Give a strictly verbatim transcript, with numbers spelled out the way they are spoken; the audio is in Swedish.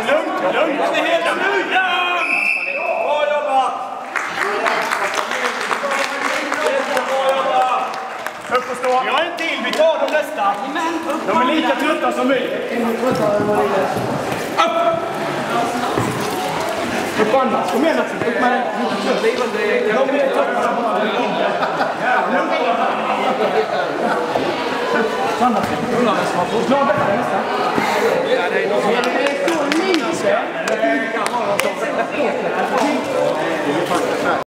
lugnt, lugnt. Det är helt lugnt. Bra jobbat. Upp och stå. Jag har en till, vi tar de nästa. De är lika trötta som vi. Upp! Upp annars, kom igen Axel. Upp med den. De är trötta. Sanna, snart detta är nästa. Det är så lite.